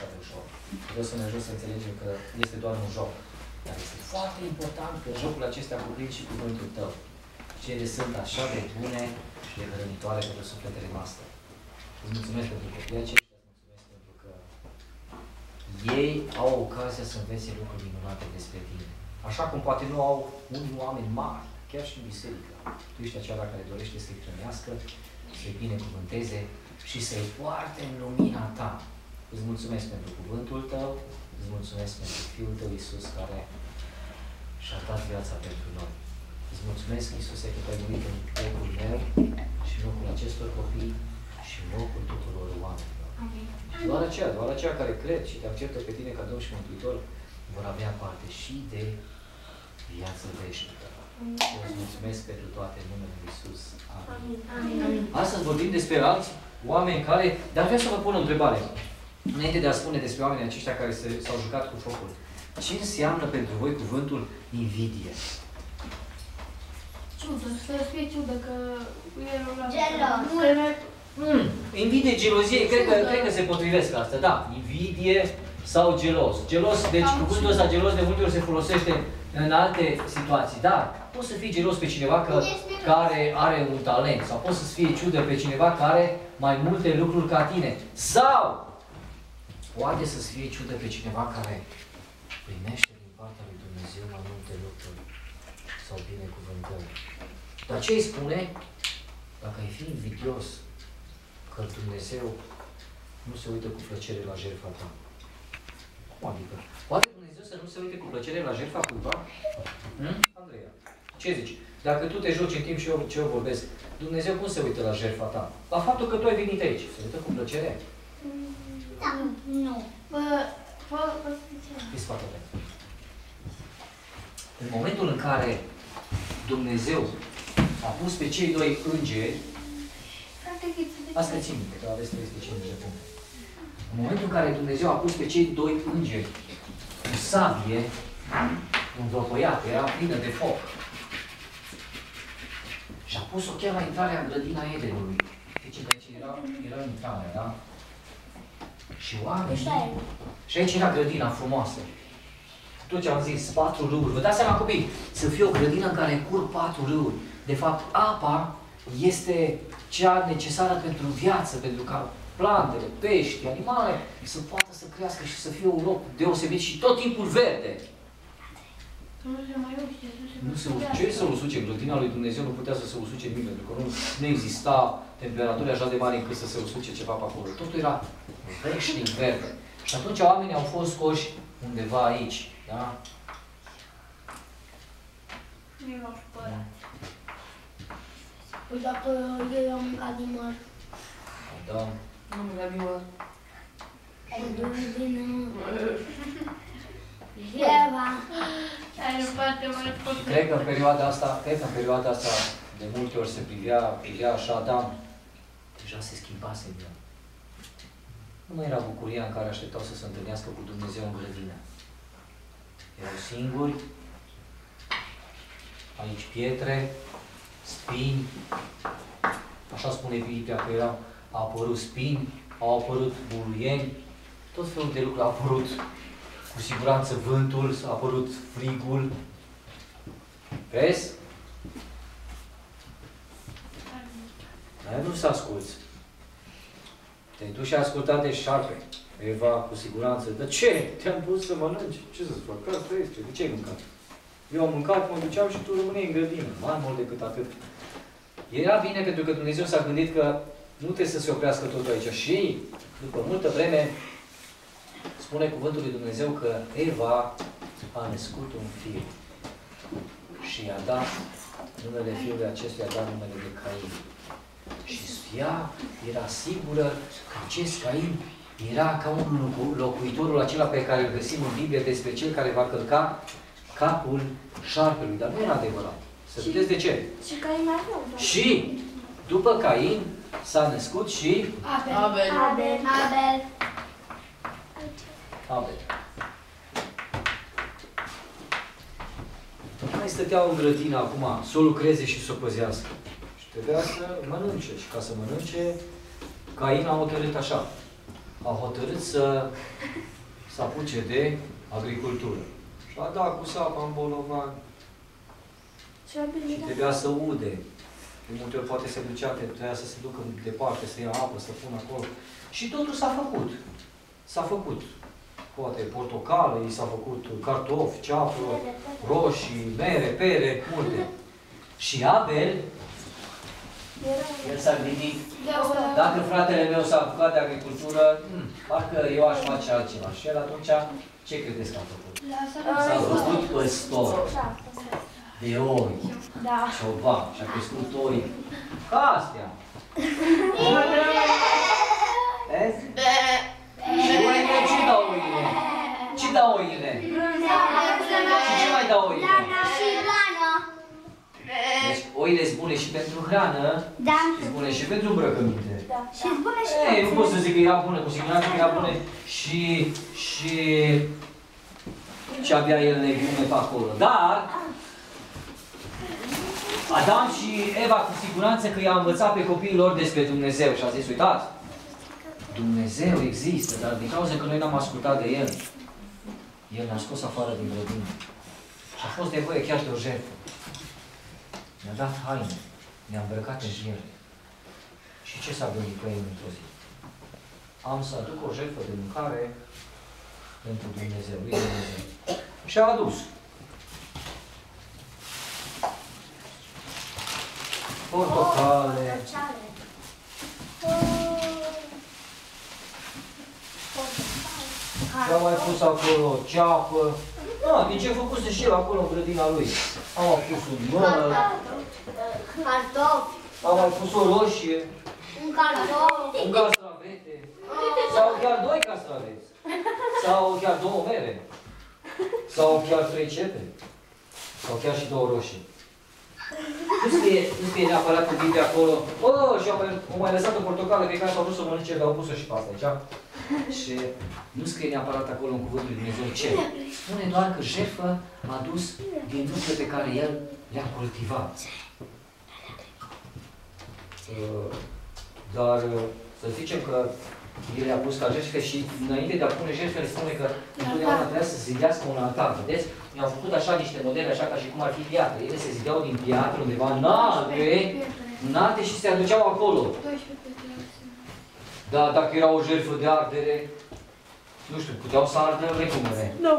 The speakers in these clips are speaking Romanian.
foarte ușor. Vreau să ne ajut să înțelegem că este doar un joc. Dar este foarte important că jocul acesta cuprind și cuvântul tău. Cele sunt așa de bune și de hrănitoare pentru sufletele noastre. Îți mulțumesc pentru copiii aceștia, îți mulțumesc pentru că ei au ocazia să învețe lucruri minunate despre tine. Așa cum poate nu au unii oameni mari, chiar și în biserică. Tu ești acela care dorește să-i hrănească, să-i binecuvânteze și să-i poarte în lumina ta. Îți mulțumesc pentru cuvântul tău, îți mulțumesc pentru Fiul tău Iisus care și-a dat viața pentru noi. Îți mulțumesc, Iisuse, că tu ai murit în locul meu și în locul acestor copii și în locul tuturor oamenilor. Amin. Doar aceia care cred și te acceptă pe tine ca Domn și Mântuitor vor avea parte și de viață veșnică. Îți mulțumesc pentru toate în numele Lui Iisus. Amin. Amin. Astăzi vorbim despre alți oameni care... Dar vreau să vă pun o întrebare. Înainte de a spune despre oamenii aceștia care s-au jucat cu focul. Ce înseamnă pentru voi cuvântul invidie? Ciudă, să fie ciudă că el ăla... Gelos. Invidie, gelozie, cred că se potrivesc asta, da. Invidie sau gelos. Gelos, deci cuvântul ăsta gelos de multe ori se folosește în alte situații. Dar poți să fii gelos pe cineva care are un talent sau poți să fie ciudă pe cineva care are mai multe lucruri ca tine. Sau poate să fie ciudă pe cineva care primește din partea lui Dumnezeu mai multe lucruri sau binecuvântări. Dar ce îi spune? Dacă ai fi invidios că Dumnezeu nu se uită cu plăcere la jertfa ta. Cum adică? Poate Dumnezeu să nu se uite cu plăcere la jertfa cuiva? Andreea, ce zici? Dacă tu te joci în timp și eu vorbesc, Dumnezeu cum se uită la jertfa ta? La faptul că tu ai venit aici. Se uită cu plăcere? Da. Nu. Fiți foarte bine. În momentul în care Dumnezeu a pus pe cei doi îngeri, asta țin minte, că aveți 350 de puncte. În momentul în care Dumnezeu a pus pe cei doi îngeri cu sabie învăpăiată, era plină de foc. Și a pus-o chiar la intrarea în grădina Edenului. Deci aici era intrarea, da? Și oamenii... Și aici era grădina frumoasă. Tot ce am zis, 4 râuri. Vă dați seama, copii, să fie o grădină în care curg 4 râuri. De fapt, apa este cea necesară pentru viață, pentru ca plantele, pești, animale să poată să crească și să fie un loc deosebit și tot timpul verde. Ce să usuce? Grădina lui Dumnezeu nu putea să se usuce nimic, pentru că nu exista temperaturi așa de mari încât să se usuce ceva pe acolo. Totul era veșnic verde. Și atunci oamenii au fost scoși undeva aici, da? Păi dacă eu am mâncat din măr. Da. Nu mă găbi mă. Eva. Cred că în perioada asta, de multe ori se privea așa Adam. Deja se schimbase în el. Nu mai era bucuria în care așteptau să se întâlnească cu Dumnezeu în grădină. Erau singuri, aici pietre, spini, așa spune Biblia că au apărut spini, au apărut buruieni, tot felul de lucruri, a apărut cu siguranță vântul, a apărut frigul. Vezi? N-ai vrut să asculți. Te-ai dus și ai ascultat de șarpe. Eva, cu siguranță. Dar ce? Te-am pus să mănânci. Ce să-ți fac? Asta este. De ce ai mâncat? Eu am mâncat, mă duceam și tu rămâneai în grădină. Mai mult decât atât. Era bine pentru că Dumnezeu s-a gândit că nu trebuie să se oprească totul aici. Și, după multă vreme, spune cuvântul lui Dumnezeu că Eva a născut un fiu. Și i-a dat numele fiului acestuia, a dat numele de Cain. Și ea era sigură că acest Cain era ca un locuitorul acela pe care îl găsim în Biblie despre cel care va călca capul șarpelui. Dar nu era adevărat. Să vedeți de ce. Și Cain avea. Și după Cain s-a născut și Abel. Abel. Nu mai stăteau în grădină acum să o lucreze și să o păzească. Și trebuia să mănânce. Și ca să mănânce, Cain a hotărât așa. a hotărât să apuce de agricultură. Și a dat cu sapa în bolovan. Și trebuia să ude. De multe ori poate se ducea, trebuia să se ducă departe, să ia apă, să pună acolo. Și totul s-a făcut. S-a făcut. Poate portocală, i s-a făcut cartofi, ceapă, roșii, mere, pere, multe. Și Abel, el s-a gândit, dacă fratele meu s-a apucat de agricultură, parcă eu aș face altceva. Și el atunci, ce credeți că a făcut? S-a făcut păstor de oi, cioban, și-a crescut oi. Ca astea. Vezi? Și oile, ce dau oile? Ce dau oile? Și ce mai dau oile? Deci oile sunt bune și pentru hrană, sunt bune și pentru îmbrăcăminte. Și bune și Ei, nu pot să zic că era bună, cu siguranță că era bună și avea el legume pe acolo. Dar Adam și Eva cu siguranță că i-a învățat pe copiii lor despre Dumnezeu și a zis, uitați, Dumnezeu există, dar din cauza că noi n-am ascultat de El, El ne-a scos afară din grădină. Și a fost nevoie chiar de o jertfă. Ne-a dat haine, ne-a îmbrăcat în ele. Și ce s-a gândit cu ei într-o zi? Am să aduc o jertfă de mâncare pentru Dumnezeu, lui Dumnezeu. Și a adus. Portocale. Și-a mai pus acolo ceapă. Din ce făcuse și el acolo în grădina lui. Am mai pus un măr. Cartofi. Am mai pus o roșie. Un cartof. Un castravete. Sau chiar 2 castraveți. Sau chiar 2 mere. Sau chiar 3 cepe. Sau chiar și 2 roșii. Nu scrie neapărat cu Biblia acolo. Și au mai lăsat o portocală pe care s-au vrut să o mănânce, dar au pus-o și pe asta aici. Și nu scrie neapărat acolo în cuvântul lui Dumnezeu ce. Spune doar că jertfă a dus din lucrurile pe care el le-a cultivat. Dar să zicem că el le-a pus ca jertfe și înainte de a pune jertfele spune că întotdeauna trebuia să se zidească un altar. Vedeți? Mi-au făcut așa niște modele, așa ca și cum ar fi piatră. Ele se zideau din piatră undeva înalte și se aduceau acolo. Da, dacă era o jertfă de ardere, nu știu, puteau să ardă legumele. Nu.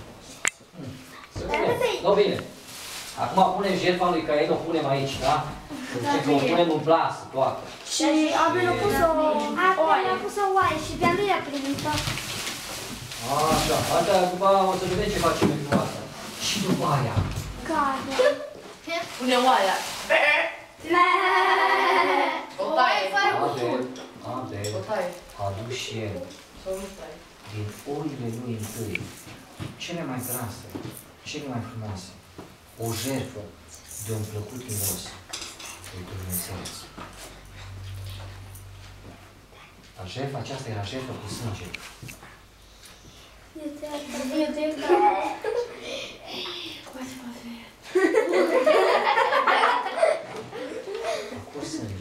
Nu, bine. Acum punem jertfa lui Cain, o punem aici, da? Că o punem în plasă, toată. Și Abel a pus o oaie și pe-a lui a primit-o. Așa, asta după aia o să vedem ce facem cu asta. Și după aia. Care? Pune oaia. O taie. Abel O taie. a dus și el Sau nu taie. din oile lui întâi, cele mai grase, cele mai frumoase, o jertfă de un plăcut miros lui Dumnezeu. Dar jertfa aceasta era jertfă cu sânge. A curs sânge.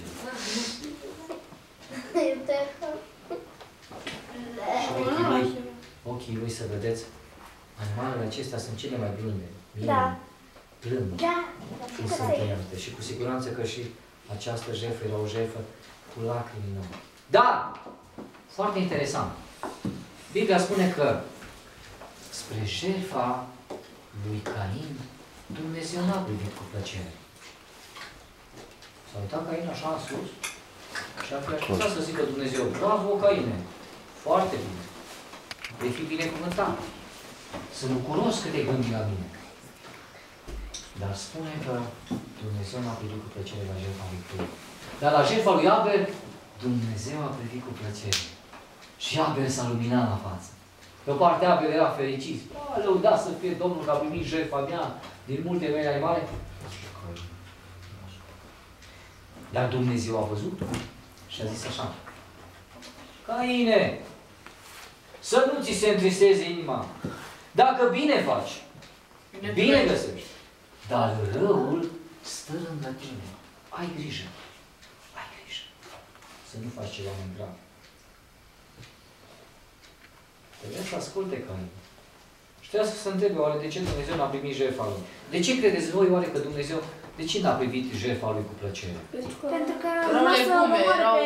Și ochii lui, să vedeți, animalele acestea sunt cele mai blânde. Da. Plâng. Da. Când sunt tăiate. Și cu siguranță că și această jertfă era o jertfă cu lacrimi în ochi. Dar, foarte interesant, Biblia spune că spre jertfa lui Cain, Dumnezeu n-a privit cu plăcere. S-a uitat Cain așa în sus și ar fi așteptat să zică Dumnezeu, bravo Caine, foarte bine, vei fi binecuvântat, sunt bucuros că te-ai gândit la mine. Dar spune că Dumnezeu n-a privit cu plăcere la jertfa lui Cain. Dar la jertfa lui Abel, Dumnezeu a privit cu plăcere. Și Abel s-a luminat la față. Pe o parte Abel era fericit. Lăudat să fie Domnul că a primit jertfa mea din multe mele animale. Dar Dumnezeu a văzut și a zis așa. Caine, să nu ți se întristeze inima. Dacă bine faci, bine găsești. Dar răul stă lângă tine. Ai grijă. Ai grijă. Să nu faci ceva mai grav. Trebuie să asculte Cain. Și trebuie să se întrebe, oare de ce Dumnezeu n-a primit jertfa lui? De ce credeți voi, oare că Dumnezeu, de ce n-a privit jertfa lui cu plăcere? Pentru că Erau legume, erau...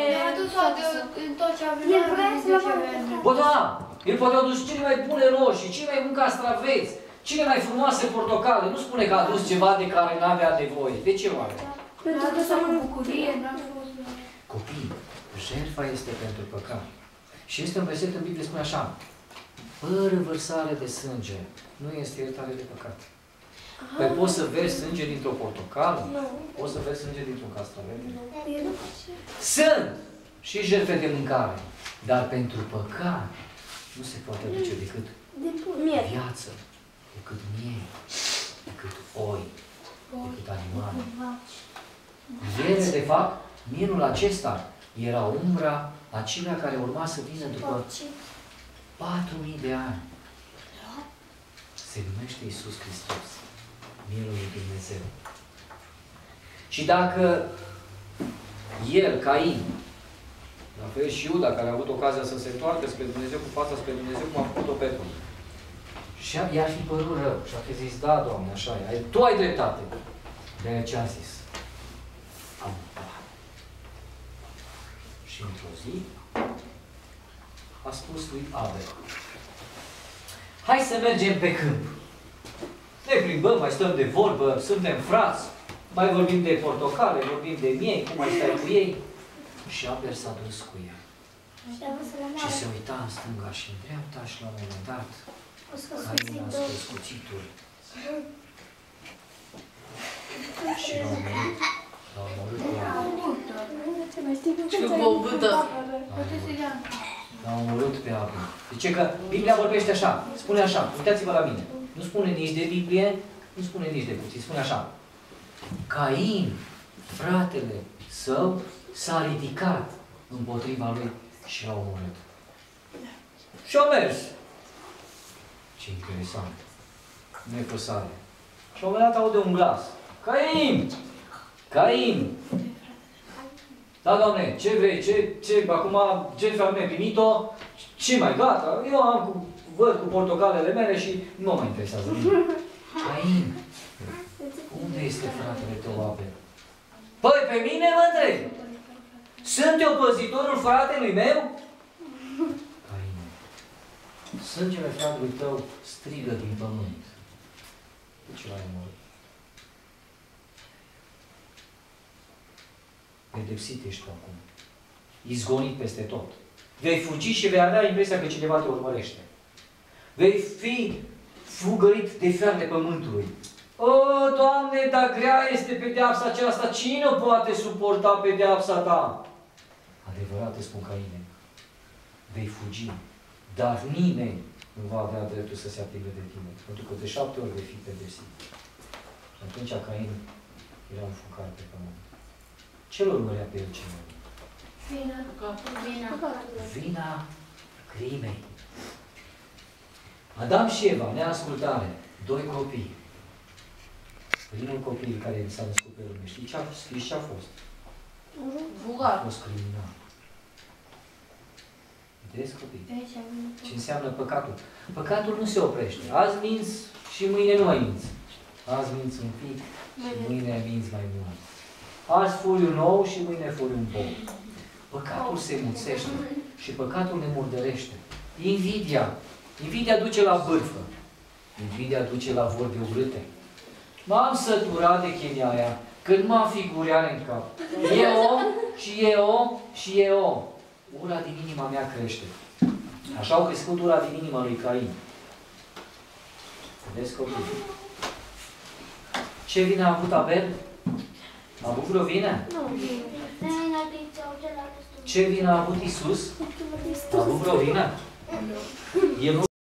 El vrea să le vadă. Bă, da! El poate a adus cele mai bune roșii, cele mai buni castraveți, cele mai frumoase portocale. Nu spune că a adus ceva de care n-avea nevoie. De ce oare? Pentru că să mă bucurie. Copii, jertfa este pentru păcat. Și este un verset în Biblie, spune așa: fără vărsare de sânge nu este iertare de păcat. Păi poți să versi sânge dintr-o portocală? Poți să versi sânge dintr-un castravet? Sunt și jertfe de mâncare, dar pentru păcat nu se poate aduce decât viață, decât miere, decât oi, decât animale. Ele, de fapt, mielul acesta era umbra acelea care urma să vină după 4.000 de ani. Se numește Iisus Hristos, mielul lui Dumnezeu. Și dacă el, Cain, la fel și Iuda, care a avut ocazia să se întoarcă spre Dumnezeu, cu fața spre Dumnezeu, cum a făcut-o Petru, și i-ar fi părut rău și a fi zis, da, Doamne, așa e, Tu ai dreptate. De ce a zis? Am dat. Și într-o zi a spus lui Abel: hai să mergem pe câmp. Ne plimbăm, mai stăm de vorbă, suntem frați, mai vorbim de portocale, vorbim de miei, cum mai stai cu ei. Și Abel s-a dus cu el. Și se uita în stânga și în dreapta și la un moment dat Cain a scos cuțitul. Și l-a omorât pe Abel. Și cu o bâtă. L-a omorât pe Abel. Zice că Biblia vorbește așa, spune așa, uitați-vă la mine. Nu spune nici de Biblie, nu spune nici de cuțit, spune așa: Cain, fratele său, s-a ridicat împotriva lui și l-a omorât. Și a mers. Ce interesant. Nepăsare. Și la un moment dat aude un glas: Cain! Cain! Da, Doamne, ce vrei? Acum jertfa mea primit-o? Ce mai? Gata? Eu văd cu portocalele mele și nu mă mai interesează nimic. Cain, unde este fratele tău Abel? Păi, pe mine mă întreb. Sunt eu păzitorul fratelui meu? Cain, sângele fratelui tău strigă din pământ. De ce l-ai omorât? Pedepsit ești tu acum. Izgonit peste tot. Vei fugi și vei avea impresia că cineva te urmărește. Vei fi fugărit de fiarele pământului. O, Doamne, dar grea este pedeapsa aceasta. Cine o poate suporta pedeapsa ta? Adevărat îți spun, Caine, vei fugi, dar nimeni nu va avea dreptul să se atingă de tine. Pentru că de 7 ori vei fi pedepsit. Și atunci Cain era înfocat pe pământ. Ce-l urmărea pe el cel mai? Vina crimei. Adam și Eva, neascultare, 2 copii. Primul copil care s-a născut pe lume, știți ce a fost? Vulgar. A fost criminal. Vedeți, copii? Ce înseamnă păcatul? Păcatul nu se oprește. Azi minți și mâine nu mai minți. Azi minți un pic și mâine minți mai mult. Azi furi un ou și mâine furi un bou. Păcatul se mulțește și păcatul ne murdărește. Invidia. Invidia duce la bârfă. Invidia duce la vorbe urâte. M-am săturat de chimia aia, când m-am figureare în cap. E om și e om și e om. Ura din inima mea crește. Așa au crescut ura din inima lui Cain. Vedeți, copii? Ce vină a avut Abel? A avut vreo vină? Ce vină a avut Iisus? A avut vreo vină? El nu